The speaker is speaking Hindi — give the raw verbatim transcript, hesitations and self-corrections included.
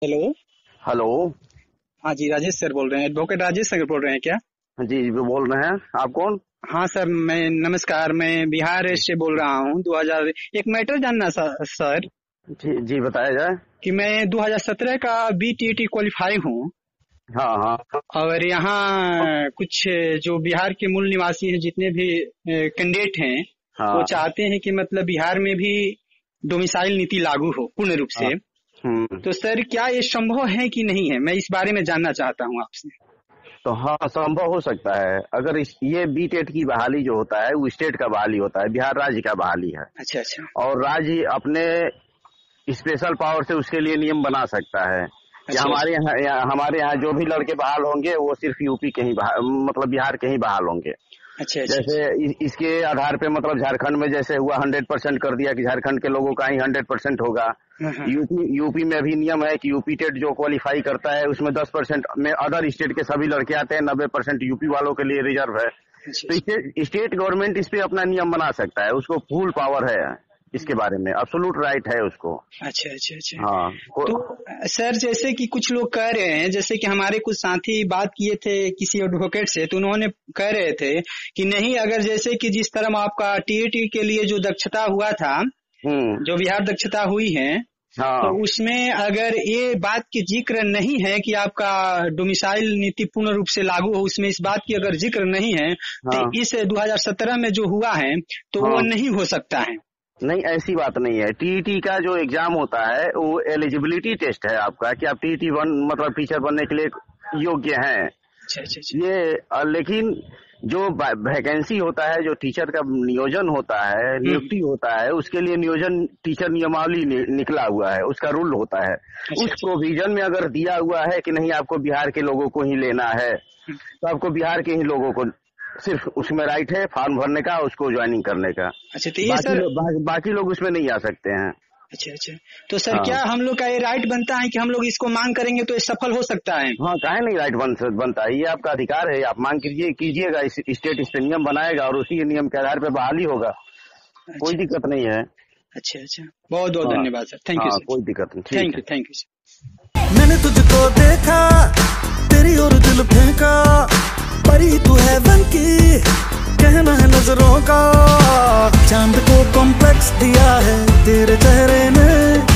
हेलो। हेलो। हाँ जी, राजेश सर बोल रहे हैं, एडवोकेट राजेश सर बोल रहे हैं क्या? जी जी बोल रहे हैं, आप कौन? हाँ सर, मैं नमस्कार, मैं बिहार से बोल रहा हूँ। दो हज़ार एक मैटर जानना सर, सर जी जी बताया जाए। कि मैं दो हज़ार सत्रह का B T E T qualify हूँ हाँ हाँ और यहाँ कुछ जो बिहार के मूल निवासी हैं, जितने भी कैंडिडेट हैं, वो हाँ चाहते हैं कि मतलब बिहार में भी डोमिसाइल नीति लागू हो पूर्ण रूप हाँ। से। हम्म। तो सर क्या ये संभव है कि नहीं है, मैं इस बारे में जानना चाहता हूँ आपसे। तो हाँ, संभव हो सकता है। अगर इस ये बी टेट की बहाली जो होता है वो स्टेट का बहाली होता है, बिहार राज्य का बहाली है। अच्छा अच्छा। और राज्य अपने स्पेशल पावर से उसके लिए नियम बना सकता है कि अच्छा हमारे यहाँ यहाँ- हमारे यहाँ जो भी लड़के बहाल होंगे वो सिर्फ यूपी के ही बहाल, मतलब बिहार के ही बहाल होंगे। अच्छा अच्छा। जैसे इ, इसके आधार पे मतलब झारखंड में जैसे हुआ हंड्रेड परसेंट कर दिया कि झारखंड के लोगों का ही हंड्रेड परसेंट होगा। हाँ हाँ। यूपी यूपी में भी नियम है कि यूपी टेट जो क्वालिफाई करता है उसमें दस परसेंट में अदर स्टेट के सभी लड़के आते हैं, नब्बे परसेंट यूपी वालों के लिए रिजर्व है। अच्छा तो स्टेट स्टेट गवर्नमेंट इस पे अपना नियम बना सकता है, उसको फुल पावर है इसके बारे में, एब्सोल्यूट राइट है उसको। अच्छा अच्छा अच्छा। हाँ तो सर जैसे कि कुछ लोग कह रहे हैं, जैसे कि हमारे कुछ साथी बात किए थे किसी एडवोकेट से, तो उन्होंने कह रहे थे कि नहीं, अगर जैसे कि जिस तरह आपका टी ई टी के लिए जो दक्षता हुआ था, जो बिहार दक्षता हुई है, हाँ तो उसमें अगर ये बात की जिक्र नहीं है कि आपका डोमिसाइल नीति पूर्ण रूप से लागू हो, उसमें इस बात की अगर जिक्र नहीं है, तो हाँ इस दो हज़ार सत्रह में जो हुआ है तो हाँ। वो नहीं हो सकता है। नहीं, ऐसी बात नहीं है। टीईटी का जो एग्जाम होता है वो एलिजिबिलिटी टेस्ट है आपका, कि आप टीईटी वन मतलब टीचर बनने के लिए योग्य हैं। अच्छा अच्छा अच्छा। ये अ, लेकिन जो वैकेंसी होता है, जो टीचर का नियोजन होता है, नियुक्ति होता है, उसके लिए नियोजन टीचर नियमावली नि, निकला हुआ है, उसका रूल होता है। अच्छा, उस प्रोविजन में अगर दिया हुआ है कि नहीं आपको बिहार के लोगों को ही लेना है, तो आपको बिहार के ही लोगों को सिर्फ उसमें राइट है फॉर्म भरने का, उसको ज्वाइनिंग करने का। अच्छा तो ये बाकी सर लो, बा, बाकी लोग उसमें नहीं आ सकते हैं। अच्छा अच्छा। तो सर हाँ क्या हम लोग का ये राइट बनता है कि हम लोग इसको मांग करेंगे तो ये सफल हो सकता है? हाँ, काहे नहीं राइट बन बनता है, ये आपका अधिकार है, आप मांग कीजिए कीजिएगा, इस स्टेट इस पे नियम बनाएगा और उसी नियम के आधार पे बहाली होगा। अच्छा, कोई दिक्कत नहीं है। अच्छा अच्छा। बहुत बहुत हाँ धन्यवाद सर, थैंक यू हाँ, सर। कोई दिक्कत नहीं, ठीक थैंक है। You thank you sir. मैंने तुझको देखा, तेरी ओर दिल फेंका, परी तू है बन की, कहना है नजरों का, चांद को कॉम्प्लेक्स दिया है तेरे चेहरे ने।